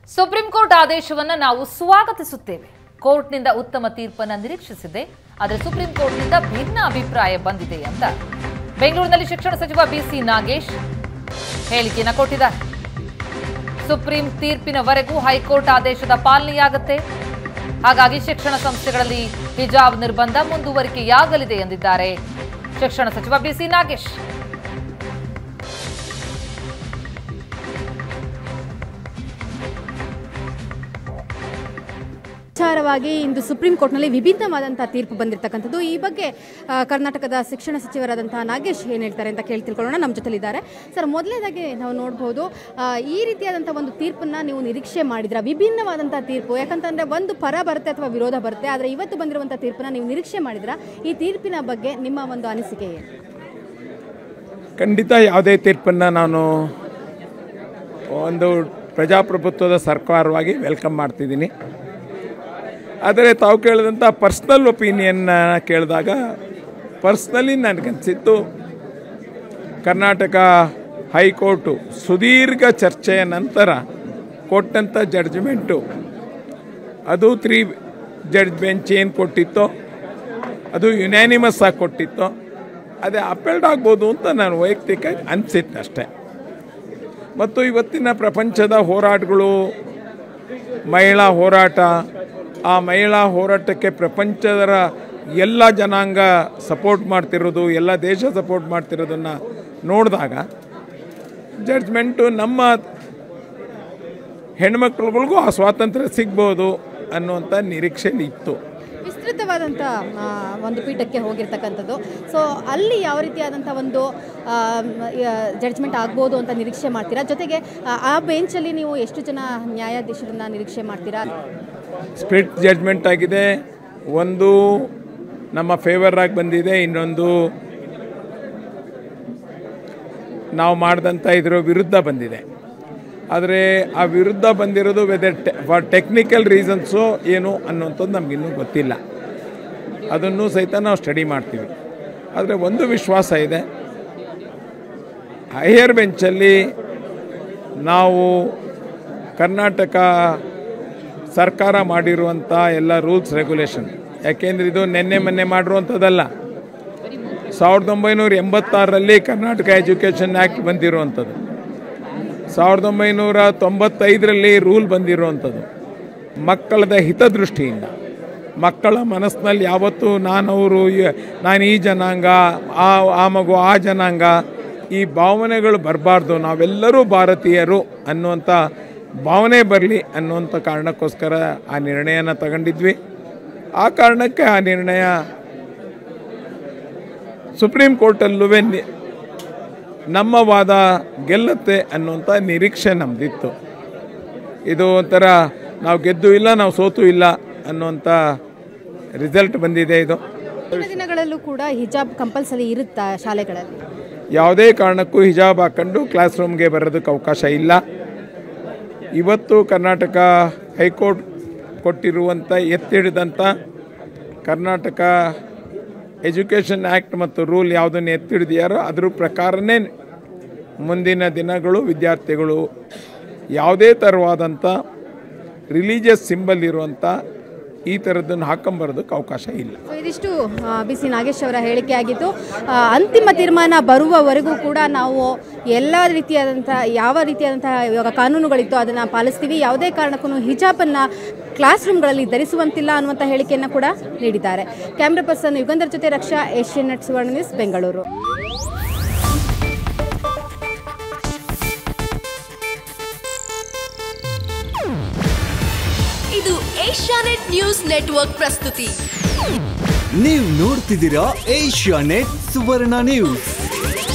Supreme court ಆದೇಶವನ್ನು ನಾವು ಸ್ವಾಗತಿಸುತ್ತೇವೆ. ಕೋರ್ಟ್ನಿಂದ ಉತ್ತಮ ತೀರ್ಪನ್ನು ನಿರೀಕ್ಷಿಸಿದೆ, ಆದರೆ ಸುಪ್ರೀಂ ಕೋರ್ಟ್ನಿಂದ ಭಿನ್ನ ಅಭಿಪ್ರಾಯ ಬಂದಿದೆ ಅಂತ ಬೆಂಗಳೂರಿನಲ್ಲಿ ಶಿಕ್ಷಣ ಸಚಿವ ಬಿಸಿ ನಾಗೇಶ್ ಹೇಳಿಕೆಯನ್ನು ಕೊಟ್ಟಿದ್ದಾರೆ. ಸುಪ್ರೀಂ ತೀರ್ಪಿನವರೆಗೂ ಹೈಕೋರ್ಟ್ ಆದೇಶದ ಪಾಲನೆಯಾಗುತ್ತೆ, ಹಾಗಾಗಿ ಶಿಕ್ಷಣ ಸಂಸ್ಥೆಗಳಲ್ಲಿ ಹಿಜಾಬ್ ನಿರ್ಬಂಧ ಮುಂದುವರಿಕೆಯಾಗಲಿದೆ ಎಂದಿದ್ದಾರೆ ಶಿಕ್ಷಣ ಸಚಿವ ಬಿಸಿ ನಾಗೇಶ್. ವಿಚಾರವಾಗಿ ಇಂದು ಸುಪ್ರೀಂ ಕೋರ್ಟ್ನಲ್ಲಿ ವಿಭಿನ್ನವಾದಂತಹ ತೀರ್ಪು ಬಂದಿರತಕ್ಕಂಥದ್ದು. ಈ ಬಗ್ಗೆ ಕರ್ನಾಟಕದ ಶಿಕ್ಷಣ ಸಚಿವರಾದಂತಹ ನಾಗೇಶ್ ಏನು ಹೇಳ್ತಾರೆ ಅಂತ ತಿಳ್ಕೊಳ್ಳೋಣ. ನಮ್ಮ ಜೊತೆಲಿದ್ದಾರೆ. ಸರ್, ಮೊದಲನೇದಾಗಿ ನಾವು ನೋಡ್ಬೋದು, ಈ ರೀತಿಯಾದಂಥ ಒಂದು ತೀರ್ಪನ್ನು ನೀವು ನಿರೀಕ್ಷೆ ಮಾಡಿದ್ರ? ವಿಭಿನ್ನವಾದಂಥ ತೀರ್ಪು, ಯಾಕಂತಂದರೆ ಒಂದು ಪರ ಬರುತ್ತೆ ಅಥವಾ ವಿರೋಧ ಬರುತ್ತೆ, ಆದರೆ ಇವತ್ತು ಬಂದಿರುವಂಥ ತೀರ್ಪನ್ನು ನೀವು ನಿರೀಕ್ಷೆ ಮಾಡಿದ್ರ? ಈ ತೀರ್ಪಿನ ಬಗ್ಗೆ ನಿಮ್ಮ ಒಂದು ಅನಿಸಿಕೆ ಏನು? ಖಂಡಿತ ಯಾವುದೇ ತೀರ್ಪನ್ನು ನಾನು ಒಂದು ಪ್ರಜಾಪ್ರಭುತ್ವದ ಸರ್ಕಾರವಾಗಿ ವೆಲ್ಕಮ್ ಮಾಡ್ತಿದ್ದೀನಿ. ಆದರೆ ತಾವು ಕೇಳಿದಂಥ ಪರ್ಸ್ನಲ್ ಒಪಿನಿಯನ್ನ ಕೇಳಿದಾಗ ಪರ್ಸ್ನಲಿ ನನಗನ್ಸಿತ್ತು, ಕರ್ನಾಟಕ ಹೈಕೋರ್ಟು ಸುದೀರ್ಘ ಚರ್ಚೆಯ ನಂತರ ಕೊಟ್ಟಂಥ ಜಡ್ಜ್ಮೆಂಟು, ಅದು 3 ಜಡ್ಜ್ ಬೆಂಚ್ ಏನು ಕೊಟ್ಟಿತ್ತೋ ಅದು ಯುನಾನಿಮಸ್ ಆಗಿ ಕೊಟ್ಟಿತ್ತೋ ಅದೇ ಅಪೆಲ್ಡ್ ಆಗ್ಬೋದು ಅಂತ ನಾನು ವೈಯಕ್ತಿಕ ಅನಿಸಿತ್ತು ಅಷ್ಟೇ. ಮತ್ತು ಇವತ್ತಿನ ಪ್ರಪಂಚದ ಹೋರಾಟಗಳು, ಮಹಿಳಾ ಹೋರಾಟ, ಆ ಮಹಿಳಾ ಹೋರಾಟಕ್ಕೆ ಪ್ರಪಂಚದ ಎಲ್ಲ ಜನಾಂಗ ಸಪೋರ್ಟ್ ಮಾಡ್ತಿರೋದು, ಎಲ್ಲ ದೇಶ ಸಪೋರ್ಟ್ ಮಾಡ್ತಿರೋದನ್ನು ನೋಡಿದಾಗ ಜಡ್ಜ್ಮೆಂಟು ನಮ್ಮ ಹೆಣ್ಮಕ್ಳುಗಳಿಗೂ ಆ ಸ್ವಾತಂತ್ರ್ಯ ಸಿಗ್ಬೋದು ಅನ್ನುವಂಥ ನಿರೀಕ್ಷೆಯಲ್ಲಿ ಇತ್ತು. ವಿಸ್ತೃತವಾದಂಥ ಒಂದು ಪೀಠಕ್ಕೆ ಹೋಗಿರ್ತಕ್ಕಂಥದ್ದು. ಸೊ ಅಲ್ಲಿ ಯಾವ ರೀತಿಯಾದಂಥ ಒಂದು ಜಡ್ಜ್ಮೆಂಟ್ ಆಗ್ಬೋದು ಅಂತ ನಿರೀಕ್ಷೆ ಮಾಡ್ತೀರಾ? ಜೊತೆಗೆ ಆ ಬೆಂಚಲ್ಲಿ ನೀವು ಎಷ್ಟು ಜನ ನ್ಯಾಯಾಧೀಶರನ್ನ ನಿರೀಕ್ಷೆ ಮಾಡ್ತೀರಾ? ಸ್ಪ್ಲಿಟ್ ಜಡ್ಜ್ಮೆಂಟ್ ಆಗಿದೆ. ಒಂದು ನಮ್ಮ ಫೇವರ್ ಆಗಿ ಬಂದಿದೆ, ಇನ್ನೊಂದು ನಾವು ಮಾಡಿದಂಥ ಇದರ ವಿರುದ್ಧ ಬಂದಿದೆ. ಆದರೆ ಆ ವಿರುದ್ಧ ಬಂದಿರೋದು ವೆದರ್ ಫಾರ್ ಟೆಕ್ನಿಕಲ್ ರೀಸನ್ಸು ಏನು ಅನ್ನೋಂಥದ್ದು ನಮಗಿನ್ನೂ ಗೊತ್ತಿಲ್ಲ. ಅದನ್ನು ಸಹಿತ ನಾವು ಸ್ಟಡಿ ಮಾಡ್ತೀವಿ. ಆದರೆ ಒಂದು ವಿಶ್ವಾಸ ಇದೆ, ಹೈಯರ್ ಬೆಂಚಲ್ಲಿ ನಾವು ಕರ್ನಾಟಕ ಸರ್ಕಾರ ಮಾಡಿರುವಂಥ ಎಲ್ಲ ರೂಲ್ಸ್ ರೆಗ್ಯುಲೇಷನ್, ಯಾಕೆಂದರೆ ಇದು ನಿನ್ನೆ ಮೊನ್ನೆ ಮಾಡಿರುವಂಥದ್ದಲ್ಲ. 1986ರಲ್ಲಿ ಕರ್ನಾಟಕ ಎಜುಕೇಷನ್ ಆ್ಯಕ್ಟ್ ಬಂದಿರುವಂಥದ್ದು, 1995ರಲ್ಲಿ ರೂಲ್ ಬಂದಿರುವಂಥದ್ದು. ಮಕ್ಕಳದ ಹಿತದೃಷ್ಟಿಯಿಂದ, ಮಕ್ಕಳ ಮನಸ್ಸಿನಲ್ಲಿ ಯಾವತ್ತೂ ನಾನು ಈ ಜನಾಂಗ, ಆ ಮಗು ಆ ಜನಾಂಗ, ಈ ಭಾವನೆಗಳು ಬರಬಾರ್ದು, ನಾವೆಲ್ಲರೂ ಭಾರತೀಯರು ಅನ್ನುವಂಥ ಭಾವನೆ ಬರಲಿ ಅನ್ನುವಂಥ ಕಾರಣಕ್ಕೋಸ್ಕರ ಆ ನಿರ್ಣಯನ ತಗೊಂಡಿದ್ವಿ. ಆ ಕಾರಣಕ್ಕೆ ಆ ನಿರ್ಣಯ ಸುಪ್ರೀಂ ಕೋರ್ಟಲ್ಲೂ ನಮ್ಮ ವಾದ ಗೆಲ್ಲುತ್ತೆ ಅನ್ನುವಂಥ ನಿರೀಕ್ಷೆ ನಮ್ಮದಿತ್ತು. ಇದು ಒಂಥರ ನಾವು ಗೆದ್ದು ಇಲ್ಲ, ನಾವು ಸೋತು ಇಲ್ಲ ಅನ್ನುವಂಥ ರಿಸಲ್ಟ್ ಬಂದಿದೆ. ಇದು ದಿನಗಳಲ್ಲೂ ಕೂಡ ಹಿಜಾಬ್ ಕಂಪಲ್ಸರಿ ಇರುತ್ತಾ ಶಾಲೆಗಳಲ್ಲಿ? ಯಾವುದೇ ಕಾರಣಕ್ಕೂ ಹಿಜಾಬ್ ಹಾಕ್ಕೊಂಡು ಕ್ಲಾಸ್ ರೂಮ್ಗೆ ಬರೋದಕ್ಕೆ ಅವಕಾಶ ಇಲ್ಲ. ಇವತ್ತು ಕರ್ನಾಟಕ ಹೈಕೋರ್ಟ್ ಕೊಟ್ಟಿರುವಂಥ ಎತ್ತಿಡಿದಂಥ ಕರ್ನಾಟಕ ಎಜುಕೇಷನ್ ಆ್ಯಕ್ಟ್ ಮತ್ತು ರೂಲ್ ಯಾವುದನ್ನು ಎತ್ತಿಡಿದೆಯಾರೋ ಅದ್ರ ಪ್ರಕಾರನೇ ಮುಂದಿನ ದಿನಗಳು ವಿದ್ಯಾರ್ಥಿಗಳು ಯಾವುದೇ ಥರವಾದಂಥ ರಿಲಿಜಿಯಸ್ ಸಿಂಬಲ್ ಇರುವಂಥ ಈ ಥರದ್ದನ್ನು ಹಾಕೊಂಬರೋದಕ್ಕೆ ಅವಕಾಶ ಇಲ್ಲ. ಇದಿಷ್ಟು ಬಿಸಿ ನಾಗೇಶ್ ಅವರ ಹೇಳಿಕೆ ಆಗಿತ್ತು. ಅಂತಿಮ ತೀರ್ಮಾನ ಬರುವವರೆಗೂ ಕೂಡ ನಾವು ಎಲ್ಲ ರೀತಿಯಾದಂಥ ಯಾವ ರೀತಿಯಾದಂಥ ಇವಾಗ ಕಾನೂನುಗಳಿತ್ತು ಅದನ್ನು ಪಾಲಿಸ್ತೀವಿ, ಯಾವುದೇ ಕಾರಣಕ್ಕೂ ಹಿಜಾಬನ್ನು ಕ್ಲಾಸ್ ರೂಮ್ಗಳಲ್ಲಿ ಧರಿಸುವಂತಿಲ್ಲ ಅನ್ನುವಂಥ ಹೇಳಿಕೆಯನ್ನು ಕೂಡ ನೀಡಿದ್ದಾರೆ. ಕ್ಯಾಮ್ರಾ ಪರ್ಸನ್ ಯುಗಂಧರ್ ಜೊತೆ ರಕ್ಷಾ, ಏಷ್ಯನ್ ನೆಟ್ ಸುವರ್ಣ ನ್ಯೂಸ್, ಬೆಂಗಳೂರು. ಇದು ಏಷ್ಯಾನೆಟ್ ನ್ಯೂಸ್ ನೆಟ್ವರ್ಕ್ ಪ್ರಸ್ತುತಿ. ನೀವು ನೋಡ್ತಿದ್ದೀರಾ ಏಷ್ಯಾನೆಟ್ ಸುವರ್ಣ ನ್ಯೂಸ್.